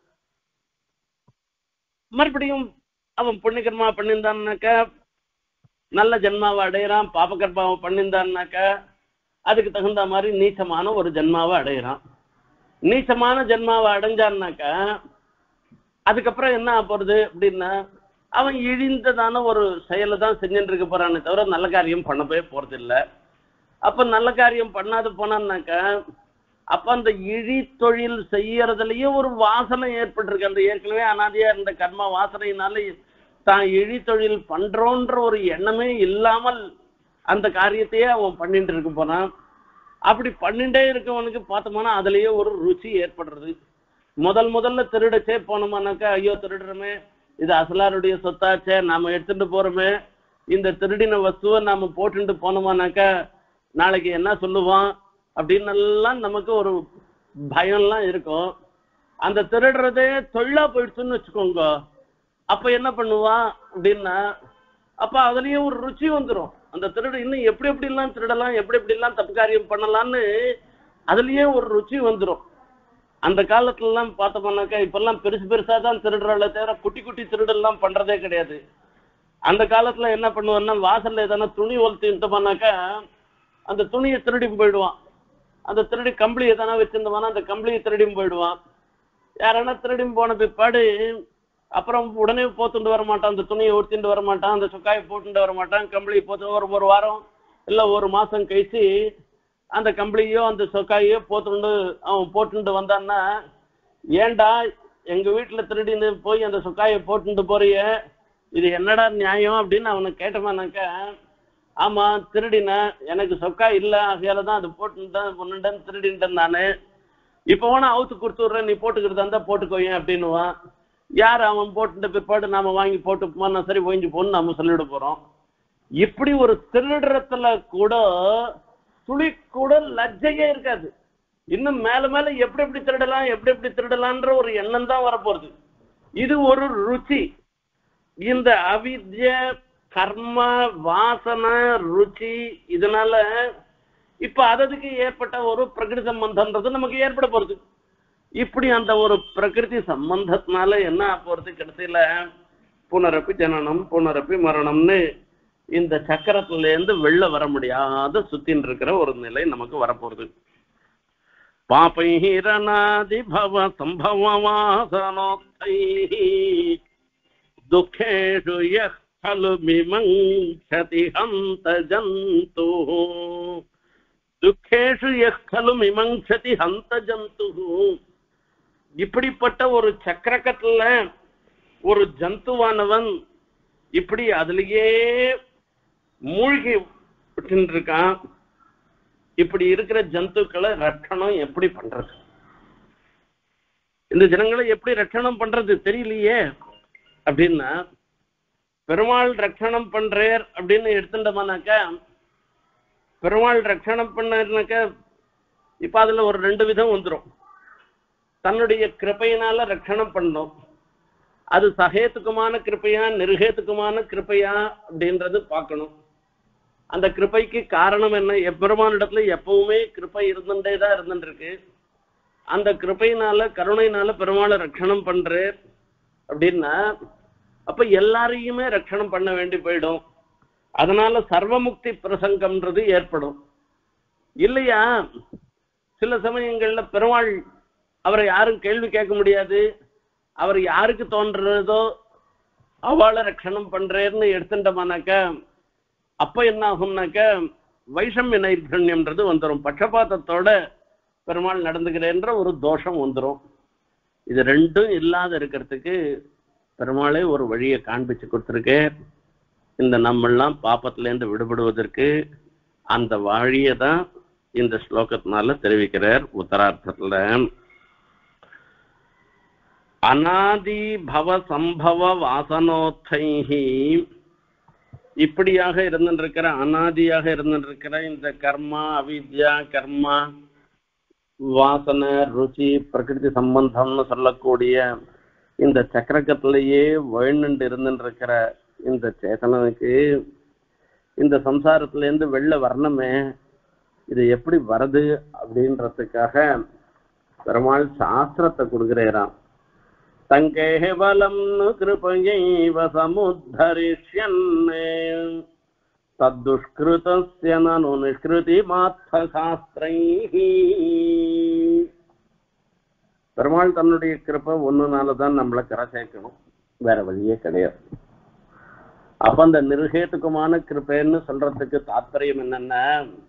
மறுபடியும் அவன் புண்ணியகர்மா பண்ணியிருந்தான்னாக்கா நல்ல ஜென்மாவை அடையிறான். பாபகர்மாவை பண்ணியிருந்தான்னாக்கா அதுக்கு தகுந்த மாதிரி நீச்சமான ஒரு ஜென்மாவை அடையிறான். நீச்சமான ஜென்மாவை அடைஞ்சான்னாக்கா அதுக்கப்புறம் என்ன போறது அப்படின்னா, அவன் இழிந்ததான ஒரு செயலை தான் செஞ்சுட்டு இருக்க போறானே தவிர நல்ல காரியம் பண்ண போறது இல்லை. அப்ப நல்ல காரியம் பண்ணாது போனான்னாக்கா அப்ப அந்த இழி தொழில் செய்யறதுலயே ஒரு வாசனை ஏற்பட்டிருக்கு. அந்த ஏற்கனவே அனாதியா இருந்த கர்ம வாசனையினால தான் இழி தொழில் பண்றோன்ற ஒரு எண்ணமே இல்லாமல் அந்த காரியத்தையே அவன் பண்ணிட்டு இருக்க போனான். அப்படி பண்ணிட்டே இருக்கவனுக்கு பார்த்தோம்னா அதுலயே ஒரு ருச்சி ஏற்படுறது. முதல்ல திருடச்சே போனோம்னாக்கா ஐயோ திருடுறோமே, இது அசலாருடைய சொத்தாச்சே, நாம எடுத்துட்டு போறோமே, இந்த திருடின வஸ்துவை நாம போட்டுட்டு போனோமானாக்கா நாளைக்கு என்ன சொல்லுவான் அப்படின்னு எல்லாம் நமக்கு ஒரு பயம்லாம் இருக்கும். அந்த திருடுறதே தொழிலா போயிடுச்சுன்னு வச்சுக்கோங்க. அப்ப என்ன பண்ணுவான் அப்படின்னா, அப்ப அதுலயே ஒரு ருச்சி வந்துடும். அந்த திருடு இன்னும் எப்படி எப்படிலாம் திருடலாம், எப்படி எப்படிலாம் தப்பு காரியம் பண்ணலாம்னு அதுலயே ஒரு ருச்சி வந்துடும். அந்த காலத்துல எல்லாம் பார்த்தோம்னாக்கா இப்பெல்லாம் பெருசா தான் திருடுறால தவிர குட்டி குட்டி திருடெல்லாம் பண்றதே கிடையாது. அந்த காலத்துல என்ன பண்ணுவான்னா, வாசல்ல எதனா துணி ஒழுத்திட்டோம்னாக்கா அந்த துணியை திருடி போயிடுவான். அந்த திருடி கம்பளி எதனா வச்சிருந்தவானா அந்த கம்பளியை திருடி போயிடுவான். யாரானா திருடி போன பிற்பாடு அப்புறம் உடனே போத்துட்டு வர மாட்டான், அந்த துணியை உடுத்திட்டு வர மாட்டான், அந்த சொக்காயை போட்டுட்டு வர மாட்டான், கம்பளி போத்து ஒரு வாரம் இல்லை ஒரு மாசம் கழிச்சு அந்த கம்பளியோ அந்த சொக்காயோ அவன் போட்டுட்டு வந்தான்னா, ஏண்டா எங்க வீட்டுல திருடின்னு போய் அந்த சொக்காயை போட்டுட்டு போறிய, இது என்னடா நியாயம் அப்படின்னு அவனை கேட்டமானாக்க, ஆமா திருடின, எனக்கு சொக்கா இல்லை ஆகையாலதான் அது போட்டுட்டேன் திருடின்ட்டேன் நானு, இப்ப வேணா அவுத்து கொடுத்துட்றேன், நீ போட்டுக்கிறதா இருந்தா போட்டுக்கோயேன் அப்படின்னுவான். யார் அவன் போட்டுட்ட பிற்பாடு நாம வாங்கி போட்டுப்போமா, நான் சரி ஓய்ஞ்சு போன்னு நாம சொல்லிட போறோம். இப்படி ஒரு திருடுறதுல கூட துளி கூட லஜ்ஜையே இருக்காது. இன்னும் மேல மேல எப்படி திருடலான்ற ஒரு எண்ணம் தான் வரப்போறது. இது ஒரு ருச்சி. இந்த அவித்ய கர்ம வாசனை ருச்சி இதனால இப்ப அதுக்கு ஏற்பட்ட ஒரு பிரகிருதி சம்பந்தம்ன்றது நமக்கு ஏற்பட போறது. இப்படி அந்த ஒரு பிரகிருதி சம்பந்தத்தினால என்ன போறது, கடைசியில புனரப்பி ஜனனம் புனரப்பி மரணம்னு இந்த சக்கரத்துல இருந்து வெளில வர முடியாத சுத்தின் இருக்கிற ஒரு நிலை நமக்கு வரப்போறது. பாபைரநாதி பவ சம்பவ வாசனோத்தை துக்கேஷு யஹ் கலு மிமங்சதி ஹந்த ஜந்து துக்கேஷு யஹ் கலு மிமங்சதி ஹந்த ஜந்து. இப்படிப்பட்ட ஒரு சக்கரக்கத்துல ஒரு ஜந்துவானவன் இப்படி அதுலயே மூழ்கி இருக்கான். இப்படி இருக்கிற ஜந்துக்களை ரட்சணம் எப்படி பண்றது, இந்த ஜனங்களை எப்படி ரட்சணம் பண்றது தெரியலையே அப்படின்னா, பெருமாள் ரட்சணம் பண்றார் அப்படின்னு எடுத்துட்டோம்னாக்கா, பெருமாள் ரட்சணம் பண்ணாக்க இப்ப அதுல ஒரு 2 விதம் வந்துடும். தன்னுடைய கிருபையினால ரட்சணம் பண்ணோம், அது சகேத்துக்குமான கிருப்பையா நிருகேத்துக்குமான கிருப்பையா அப்படின்றது பார்க்கணும். அந்த கிருப்பைக்கு காரணம் என்ன, எப்பெருமானிடத்துல எப்பவுமே கிருப்பை இருந்துட்டேதான் இருந்துருக்கு. அந்த கிருப்பையினால கருணையினால பெருமாளை ரட்சணம் பண்ற அப்படின்னா அப்ப எல்லாரையுமே ரட்சணம் பண்ண வேண்டி போயிடும். அதனால சர்வமுக்தி பிரசங்கம்ன்றது ஏற்படும் இல்லையா. சில சமயங்கள்ல பெருமாள் அவரை யாரும் கேள்வி கேட்க முடியாது, அவர் யாருக்கு தோன்றதோ அவளை ரட்சணம் பண்றேன்னு எடுத்துட்டோம்னாக்க அப்ப என்ன ஆகும்னாக்க வைஷமிய நைர்கண்யம்ன்றது வந்துடும், பட்சபாதத்தோட பெருமாள் நடந்துக்கிறேன்ற ஒரு தோஷம் வந்துடும். இது ரெண்டும் இல்லாத இருக்கிறதுக்கு பெருமாளே ஒரு வழியை காண்பிச்சு கொடுத்துருக்கு. இந்த நம்மெல்லாம் பாப்பத்திலேருந்து விடுபடுவதற்கு அந்த வழியை தான் இந்த ஸ்லோகத்தினால தெரிவிக்கிறார் உத்தரார்த்தத்துல. அநாதி பவ சம்பவ வாசனோத்தைஹி, இப்படியாக இருந்திருக்கிற அநாதியாக இருந்திருக்கிற இந்த கர்மா அவித்யா கர்மா வாசனை ருச்சி பிரகிருதி சம்பந்தம்னு சொல்லக்கூடிய இந்த சக்கரக்கத்திலேயே வாழ்ந்துட்டு இருந்துருக்கிற இந்த சேதனனுக்கு இந்த சம்சாரத்திலேருந்து வெளில வரணுமே, இது எப்படி வருது அப்படின்றதுக்காக பெருமாள் சாஸ்திரத்தை கொடுக்குறாராம். தங்கேவலம் கிருபையைவ சமுத்தரிஷ்யன்னே தத்துஷ்கிருதஸ்ய நனு நிஷ்கிருதி மாத்த சாஸ்திரைஹி. பெருமாள் தன்னுடைய கிருப்பை ஒண்ணுனாலதான் நம்மளை கரை சேர்க்கணும், வேற வழியே கிடையாது. அப்ப அந்த நிருகேத்துக்குமான கிருப்பைன்னு சொல்றதுக்கு தாத்பரியம் என்னன்னா,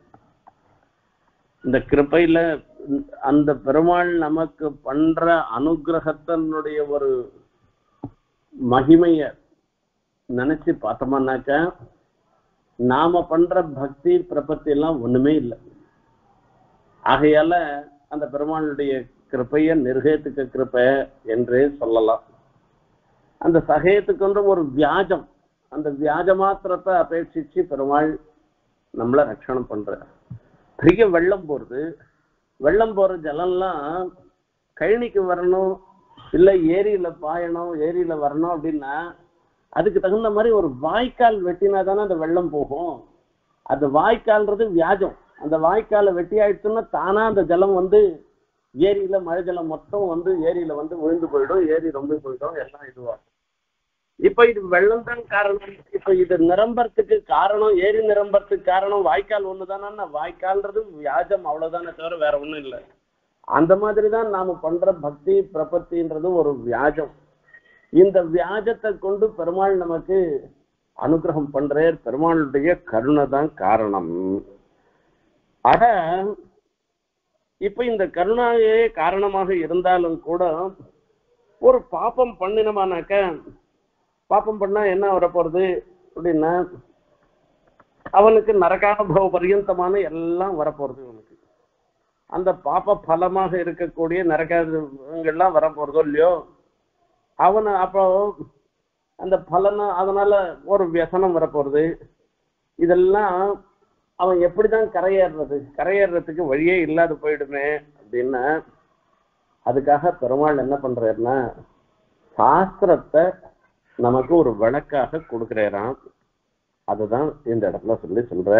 இந்த கிருப்பையில அந்த பெருமாள் நமக்கு பண்ற அனுகிரகத்தினுடைய ஒரு மகிமைய நினைச்சு பார்த்தோம்னாக்கா நாம பண்ற பக்தி பிரபத்தி எல்லாம் ஒண்ணுமே இல்லை. ஆகையால அந்த பெருமாளுடைய கிருப்பைய நிருகேத்துக்க கிருப்பை என்றே சொல்லலாம். அந்த சகேத்துக்குன்ற ஒரு வியாஜம், அந்த வியாஜ மாத்திரத்தை அபேட்சிச்சு பெருமாள் நம்மளை ரட்சணம் பண்ற. பெரிய வெள்ளம் போறது, வெள்ளம் போற ஜலம்லாம் கழனிக்கு வரணும் இல்ல ஏரியில பாயணும் ஏரியில வரணும் அப்படின்னா அதுக்கு தகுந்த மாதிரி ஒரு வாய்க்கால் வெட்டினா தானே அந்த வெள்ளம் போகும். அந்த வாய்க்கால்ன்றது வியாஜம், அந்த வாய்க்காலை வெட்டி ஆயிடுச்சுன்னா தானா அந்த ஜலம் ஏரியில மழை ஜலம் மொத்தம் ஏரியில விழுந்து போயிடும், ஏரி ரொம்ப போயிடும், எல்லாம் இதுவா. இப்ப இது வெள்ளம் தான் காரணம். இப்ப இது நிரம்பறதுக்கு காரணம், ஏரி நிரம்பறதுக்கு காரணம் வாய்க்கால் ஒண்ணுதானா, வாய்க்கால்ன்றது வியாஜம் அவ்வளவுதானே தவிர வேற ஒண்ணும் இல்லை. அந்த மாதிரிதான் நாம பண்ற பக்தி பிரபத்தின்றது ஒரு வியாஜம். இந்த வியாஜத்தை கொண்டு பெருமாள் நமக்கு அனுகிரகம் பண்றார். பெருமாளுடைய கருணை தான் காரணம். ஆக இப்ப இந்த கருணையே காரணமாக இருந்தாலும் கூட ஒரு பாப்பம் பண்ணினமானாக்க, பாப்பம் பண்ணா என்ன வரப்போறது அப்படின்னா, அவனுக்கு நரகானுபவ பரியந்தமான எல்லாம் வரப்போறது. அவனுக்கு அந்த பாப்ப பலமாக இருக்கக்கூடிய நரகங்கள்லாம் வரப்போறதோ இல்லையோ, அவனை அப்போ அந்த பலனை அதனால ஒரு வியசனம் வரப்போறது. இதெல்லாம் அவன் எப்படிதான் கரையேறதுக்கு வழியே இல்லாத போயிடுமே அப்படின்னா, அதுக்காக பெருமாள் என்ன பண்றாருன்னா சாஸ்திரத்தை நமக்கு ஒரு விளக்காக கொடுக்கிறாராம். அதுதான் இந்த இடத்துல சொல்ற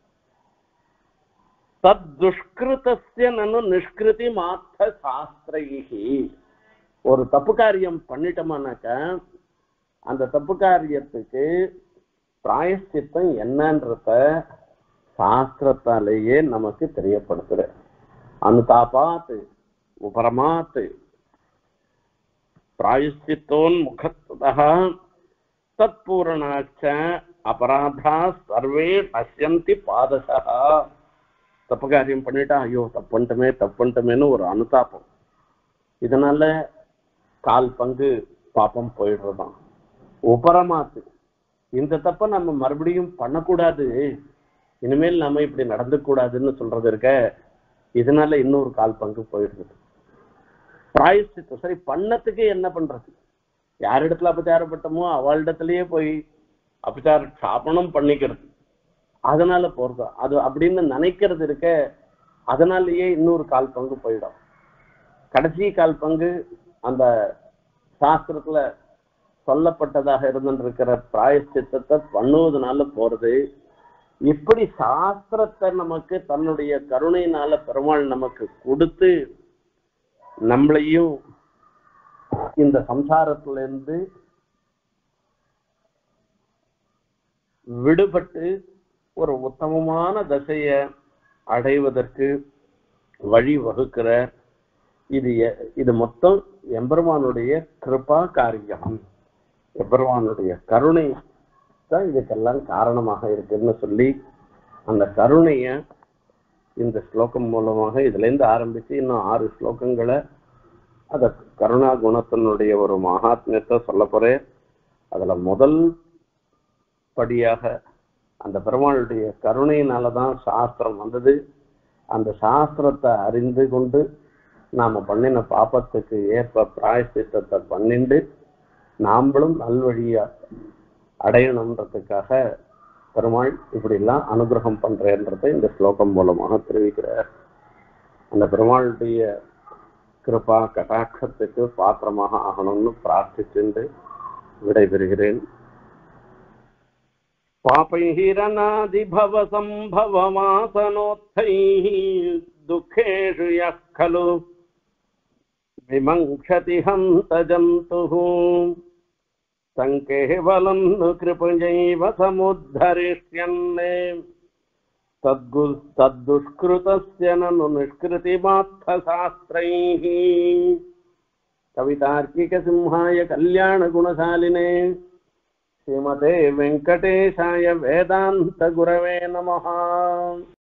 தத் துஷ்கிருதஸ்ய நனு நிஷ்கிருதி மாத்த சாஸ்திரைஹி. ஒரு தப்பு காரியம் பண்ணிட்டோமானாக்க அந்த தப்பு காரியத்துக்கு பிராயஷ்சித்தம் என்னன்றத சாஸ்திரத்தாலேயே நமக்கு தெரியப்படுத்துற. அனுதாபாத் உபரமாத் பிராயஷ்சித்தோன் முகத்ததः தத்பூரணாச்ச அபராதா சர்வே நஷ்யந்தி பாதசः. தப்பு காரியம் பண்ணிட்டா ஐயோ தப்புன்ட்டுமேன்னு ஒரு அனுதாபம், இதனால கால் பங்கு பாப்பம் போயிடுறதான். உபரமாத்து இந்த தப்ப நம்ம மறுபடியும் பண்ணக்கூடாது, இனிமேல் நாம இப்படி நடந்து கூடாதுன்னு சொல்றது இருக்க, இதனால இன்னொரு கால் பங்கு போயிடுறது. பிராயஷ்சித்தம் சரி பண்ணத்துக்கு என்ன பண்றது, யாரிடத்துல அபச்சாரப்பட்டமோ அவளிடத்திலேயே போய் அபச்சார சாபனம் பண்ணிக்கிறது, அதனால போறது அது அப்படின்னு நினைக்கிறது இருக்க, அதனாலேயே இன்னொரு கால் பங்கு போயிடும். கடைசி கால் பங்கு அந்த சாஸ்திரத்துல சொல்லப்பட்டதாக இருந்திருக்கிற பிராயஷ்சித்தத்தை பண்ணுவதனால போறது. இப்படி சாஸ்திரத்தை நமக்கு தன்னுடைய கருணையினால பெருமாள் நமக்கு கொடுத்து நம்மளையும் இந்த சம்சாரத்திலிருந்து விடுபட்டு ஒரு உத்தமமான தசைய அடைவதற்கு வழி வகுக்கிற. இது மொத்தம் எம்பெருமானுடைய கிருபா காரியம், எம்பெருமானுடைய கருணை தான் இதுக்கெல்லாம் காரணமாக இருக்குன்னு சொல்லி அந்த கருணைய இந்த ஸ்லோகம் மூலமாக இதுல இருந்து ஆரம்பிச்சு இன்னும் 6 ஸ்லோகங்களை அத கருணா குணத்தினுடைய ஒரு மகாத்மியத்தை சொல்ல போறேன். அதுல முதல் படியாக அந்த பெருமாளுடைய கருணையினாலதான் சாஸ்திரம் வந்தது. அந்த சாஸ்திரத்தை அறிந்து கொண்டு நாம பண்ணின பாப்பத்துக்கு ஏற்ப பிராயஷ்சித்தத்தை பண்ணிண்டு நாமளும் நல்வழியா அடையணுன்றதுக்காக பெருமாள் இப்படி எல்லாம் அனுகிரகம் பண்றேன்றதை இந்த ஸ்லோகம் மூலமாக தெரிவிக்கிறார். அந்த பெருமாளுடைய கிருபா கடாட்சத்துக்கு பாத்திரமாக ஆகணும்னு பிரார்த்திச்சுண்டு விடைபெறுகிறேன். பாபைஹிரநாதிபவ சம்பவமாசனோத்தைஹ துக்கேஷு யः खलु விமங்சதி ஹந்த ஜந்துः சங்கேவலம் கிருபையைவ சமுத்தரிஷ்யன்னே தத்துஷ்கிருதஸ்ய நனு நிஷ்கிருதிமார்த்த சாஸ்திரைஹ. கவிதார்க்கிக சிம்ஹாய கல்யாண குணசாலினே ஸ்ரீமதே வெங்கடேஷாய வேதாந்த குரவே நமஹ.